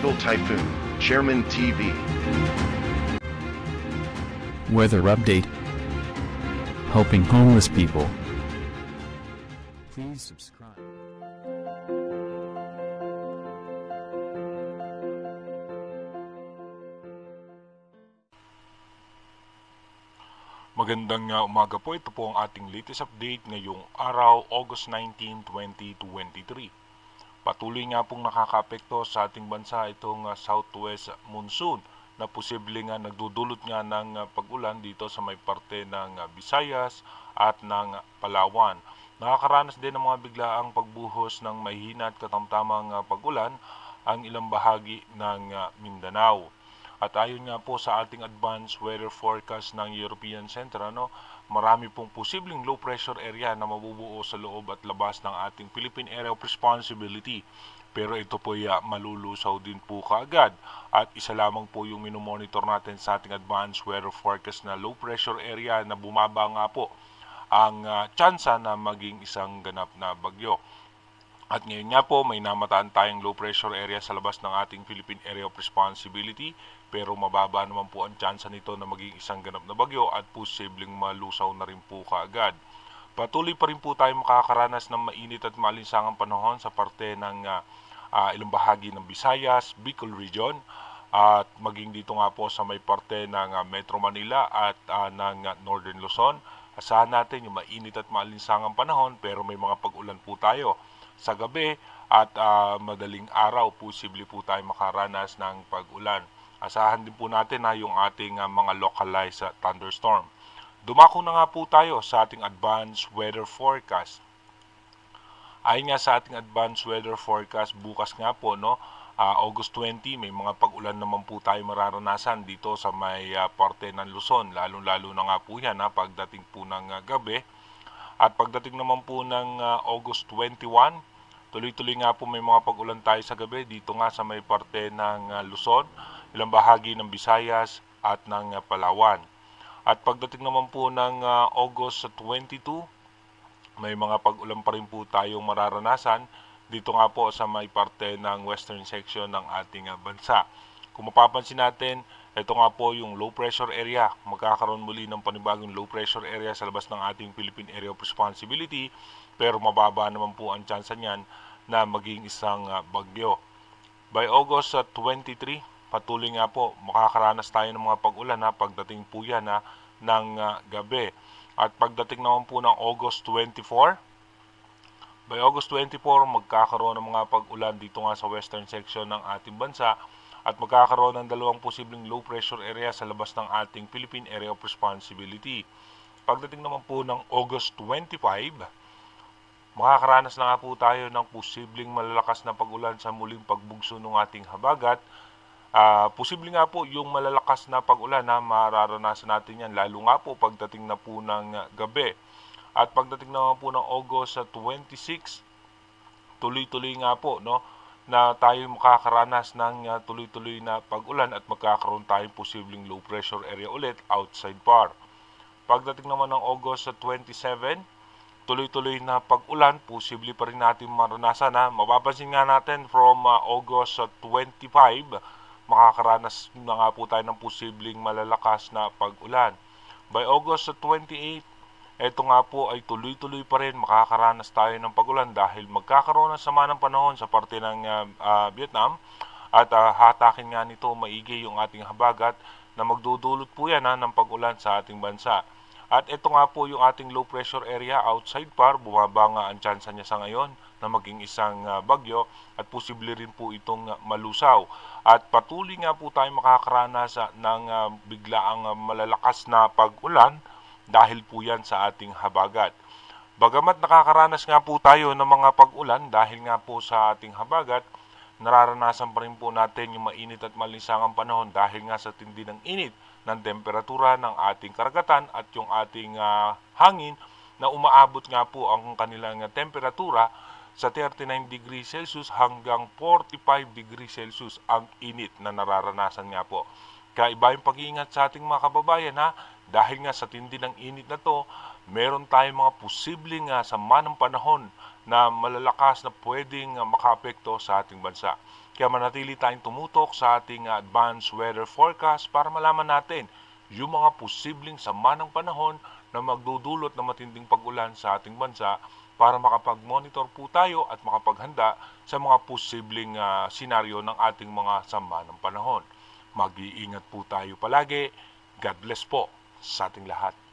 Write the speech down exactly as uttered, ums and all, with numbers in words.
Tropical Typhoon, Chairman T V. Weather update. Helping homeless people. Please subscribe. Magandang uh, umaga po. Ito po ang ating latest update ngayong araw, August nineteenth, twenty twenty-three. Patuloy nga pong nakakaapekto sa ating bansa itong uh, southwest monsoon na posible nga nagdudulot nga ng uh, pag-ulan dito sa may parte ng uh, Visayas at ng uh, Palawan. Nakakaranas din ng mga biglaang pagbuhos ng mahina at katamtamang uh, pag-ulan ang ilang bahagi ng uh, Mindanao. At ayon nga po sa ating advanced weather forecast ng European Center, ano, marami pong posibleng low pressure area na mabubuo sa loob at labas ng ating Philippine Area of Responsibility. Pero ito po ay uh, malulusaw din po kaagad. At isa lamang po yung minomonitor natin sa ating advanced weather forecast na low pressure area na bumaba nga po ang uh, tsansa na maging isang ganap na bagyo. At ngayon nga po, may namataan tayong low pressure area sa labas ng ating Philippine Area of Responsibility, pero mababa naman po ang tsansa nito na maging isang ganap na bagyo at posibleng malusaw na rin po kaagad. Patuloy pa rin po tayo makakaranas ng mainit at malinsangang panahon sa parte ng uh, uh, ilang bahagi ng Visayas, Bicol Region, at maging dito nga po sa may parte ng uh, Metro Manila at uh, ng uh, Northern Luzon. Asahan natin yung mainit at malinsangang panahon, pero may mga pag-ulan po tayo sa gabi at uh, madaling araw. Posible po tayo makaranas ng pag-ulan. Asahan din po natin na yung ating uh, mga localized uh, thunderstorm. Dumako na nga po tayo sa ating advanced weather forecast. Ayon nga sa ating advanced weather forecast, bukas nga po, no, uh, August twentieth, may mga pag-ulan naman po tayo mararanasan dito sa may uh, parte ng Luzon. Lalo-lalo na nga po yan ha, pagdating po ng uh, gabi. At pagdating naman po ng uh, August twenty-first, tuloy-tuloy nga po may mga pag-ulan tayo sa gabi dito nga sa may parte ng uh, Luzon, ilang bahagi ng Visayas at ng uh, Palawan. At pagdating naman po ng uh, August twenty-second, may mga pag-ulan pa rin po tayong mararanasan dito nga po sa may parte ng western section ng ating uh, bansa. Kung mapapansin natin, ito nga po yung low pressure area. Magkakaroon muli ng panibagong low pressure area sa labas ng ating Philippine Area of Responsibility, pero mababa naman po ang tsansa niyan na maging isang uh, bagyo. By August uh, twenty-third, patuloy nga po makakaranas tayo ng mga pag-ulan na pagdating po yan ha, ng uh, gabi. At pagdating naman po ng August twenty-fourth, by August twenty-fourth, magkakaroon ng mga pag-ulan dito nga sa western section ng ating bansa at magkakaroon ng dalawang posibleng low pressure area sa labas ng ating Philippine Area of Responsibility. Pagdating naman po ng August twenty-fifth, makakaranas na nga po tayo ng posibleng malalakas na pag-ulan sa muling pagbugso ng ating habagat. Uh, posible nga po yung malalakas na pag-ulan na mararanasan natin yan, lalo nga po pagdating na po ng gabi. At pagdating naman po ng August twenty-sixth, tuloy-tuloy nga po, no, na tayo makakaranas ng uh, tuloy-tuloy na pag-ulan at magkakaroon tayong posibleng low pressure area ulit outside par. Pagdating naman ng August twenty-seventh, tuloy-tuloy na pag-ulan, posible pa rin natin maranasan na. Mapapansin nga natin from uh, August twenty-fifth, makakaranas na nga po tayo ng posibleng malalakas na pag-ulan. By August twenty-eighth, ito nga po ay tuloy-tuloy pa rin makakaranas tayo ng pag-ulan dahil magkakaroon ng sama ng panahon sa parte ng uh, uh, Vietnam at uh, hatakin nga nito maigi yung ating habagat na magdudulot po yan ha, ng pag-ulan sa ating bansa. At ito nga po yung ating low pressure area outside par, bumaba nga ang tsansa niya sa ngayon na maging isang uh, bagyo at posible rin po itong uh, malusaw. At patuloy nga po tayo makakaranas uh, ng uh, biglaang uh, malalakas na pag-ulan dahil po yan sa ating habagat. Bagamat nakakaranas nga po tayo ng mga pag-ulan dahil nga po sa ating habagat, nararanasan pa rin po natin yung mainit at malinsangang panahon dahil nga sa tindi ng init ng temperatura ng ating karagatan at yung ating uh, hangin na umaabot nga po ang kanilang uh, temperatura sa thirty-nine degrees Celsius hanggang forty-five degrees Celsius ang init na nararanasan nga po. Kaya iba yung pag-iingat sa ating mga kababayan ha, dahil nga sa tindi ng init na to, meron tayong mga posibleng uh, sama ng panahon na malalakas na pwedeng uh, makaapekto sa ating bansa. Kaya manatili tayong tumutok sa ating advanced weather forecast para malaman natin yung mga posibleng sama ng panahon na magdudulot ng matinding pag-ulan sa ating bansa para makapag-monitor po tayo at makapaghanda sa mga posibleng uh, senaryo ng ating mga sama ng panahon. Mag-iingat po tayo palagi. God bless po sa ating lahat.